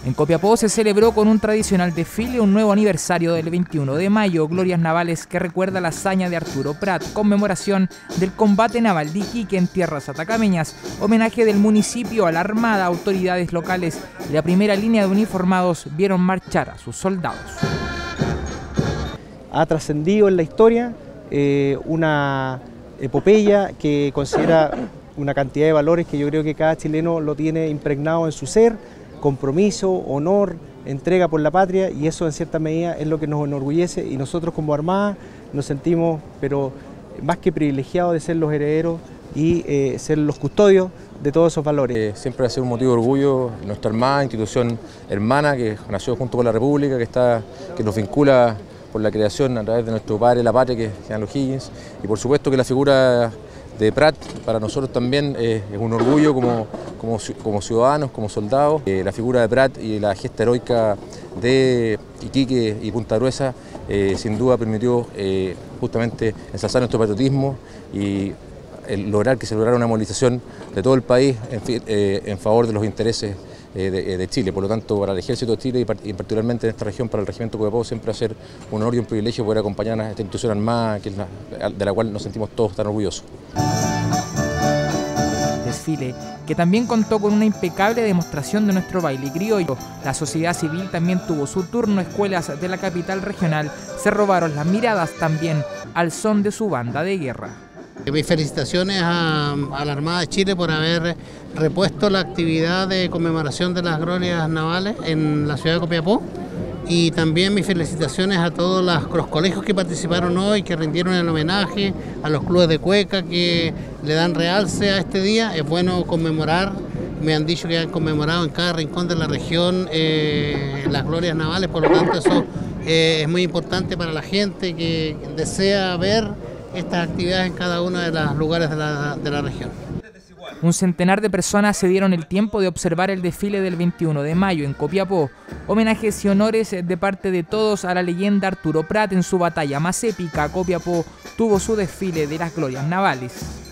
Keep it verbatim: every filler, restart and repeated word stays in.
En Copiapó se celebró con un tradicional desfile un nuevo aniversario del veintiuno de mayo, Glorias Navales, que recuerda la hazaña de Arturo Prat, conmemoración del combate naval de Iquique en tierras atacameñas, homenaje del municipio a la Armada, autoridades locales y la primera línea de uniformados vieron marchar a sus soldados. Ha trascendido en la historia eh, una epopeya que considera una cantidad de valores que yo creo que cada chileno lo tiene impregnado en su ser: compromiso, honor, entrega por la patria, y eso en cierta medida es lo que nos enorgullece, y nosotros como Armada nos sentimos pero más que privilegiados de ser los herederos y eh, ser los custodios de todos esos valores. Eh, siempre va a ser un motivo de orgullo nuestra Armada, institución hermana que nació junto con la República, que, está, que nos vincula por la creación a través de nuestro padre la patria, que es Jean O'Higgins, y por supuesto que la figura de Prat para nosotros también eh, es un orgullo como, como, como ciudadanos, como soldados. Eh, la figura de Prat y la gesta heroica de Iquique y Punta Gruesa eh, sin duda permitió eh, justamente ensalzar nuestro patriotismo y el lograr que se lograra una movilización de todo el país en, eh, en favor de los intereses eh, de, de Chile. Por lo tanto, para el Ejército de Chile y, part y particularmente en esta región, para el Regimiento Copiapó, siempre va a ser un honor y un privilegio poder acompañar a esta institución armada, que es la, de la cual nos sentimos todos tan orgullosos. Desfile que también contó con una impecable demostración de nuestro baile criollo. La sociedad civil también tuvo su turno. Escuelas de la capital regional se robaron las miradas también al son de su banda de guerra. Mis felicitaciones a, a la Armada de Chile por haber repuesto la actividad de conmemoración de las glorias navales en la ciudad de Copiapó, y también mis felicitaciones a todos los, los colegios que participaron hoy, que rindieron el homenaje, a los clubes de cueca que le dan realce a este día. Es bueno conmemorar, me han dicho que han conmemorado en cada rincón de la región eh, las glorias navales, por lo tanto eso eh, es muy importante para la gente que desea ver estas actividades en cada uno de los lugares de la, de la región. Un centenar de personas se dieron el tiempo de observar el desfile del veintiuno de mayo en Copiapó. Homenajes y honores de parte de todos a la leyenda Arturo Prat en su batalla más épica. Copiapó tuvo su desfile de las glorias navales.